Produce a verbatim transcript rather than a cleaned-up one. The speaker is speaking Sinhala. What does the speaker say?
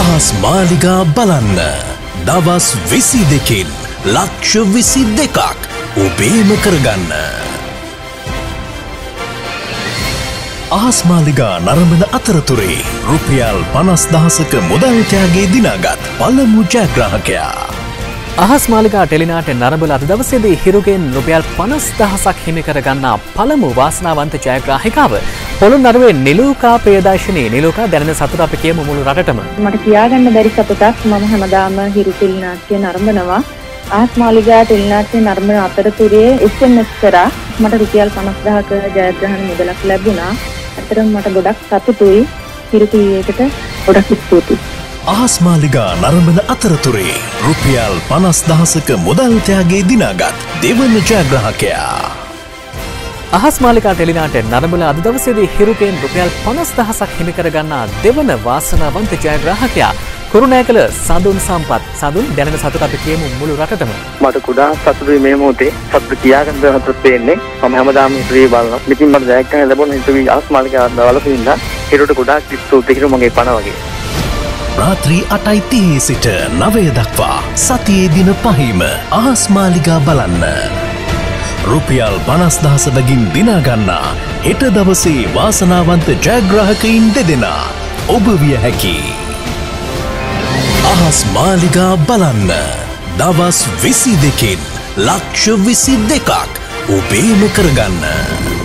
අහස් මාලිගා බලන්න දවස් විසි දෙකෙන් ලක්ෂ විසි දෙකක් ඔබේම කරගන්න. අහස් මාලිගා නරඹන අතරතුරේ රුපියල් පනස් දහසක මුදල් ත්‍යාගයේ දිනාගත් පළමු ජයග්‍රාහකයා. අහස් මාලිගා ටෙලිනාට්‍ය නරඹලා අද දවසේදී හිරුගෙන් රුපියල් පනස් දහසක් හිමි කරගන්නා පළමු වාසනාවන්ත ජයග්‍රාහිකාව පොළොන්නරුවේ නිලූකා ප්‍රියදර්ශිනී. නිලූකා දැනෙන සතුට අපි කියමු මුළු රටටම. මට කියාගන්න බැරි සතුටක්. මම හැමදාම හිරු ටෙලිනාට්‍ය නරඹනවා. අහස් මාලිගා ටෙලිනාට්‍ය නරඹන අතරතුරේ එස් එම් එස් කරා මට රුපියල් පනස් දහසක ජයග්‍රහණ මුදලක් ලැබුණා. ඇත්තටම මට ගොඩක් සතුටුයි. හිරු ටීවීකට ගොඩක් ස්තුතියි. අහස් මාලිගා නරඹන අතරතුරේ රුපියල් පනස් දහසක මුදල් ත්‍යාගයේ දිනාගත් දෙවන ජයග්‍රාහකයා. අහස් මාලිගා ටෙලිනාට්‍ය නරඹලා අද දවසේදී හිරුගෙන් රුපියල් පනස් දහසක් හිමි කරගන්නා දෙවන වාසනාවන්ත ජයග්‍රාහකයා කුරුණෑකල සඳුන් සම්පත්. සඳුන් දැනෙන සතුට අපි කියමු මුළු රටටම. මට කුඩා සතුටුයි මේ මොහොතේ. සතුට කියාගන්න හතර පේන්නේ. මම හැමදාම හිතුවේ බලනවා. ඉතින් මට ජයග්‍රහණ ලැබුණ හිතුවේ අහස් මාලිගා බලපින්න. හිරුට ගොඩාක් ස්තුතියි. හිරු මගේ පණ වගේ. රාත්‍රී අටයි තිහේ සිට නවය දක්වා සතියේ දින පහිම අහස් මාලිගා බලන්න. රුපියල් පනස් දහස බැගින් දිනාගන්නා හෙට දවසේ වාසනාවන්ත ජයග්‍රාහකයින් දෙදෙනා ඔබ විය හැකි. අහස් මාලිගා බලන්න දවස් විසි දෙකෙන් ලක්ෂ විසි දෙකක් ඔබේම කරගන්න.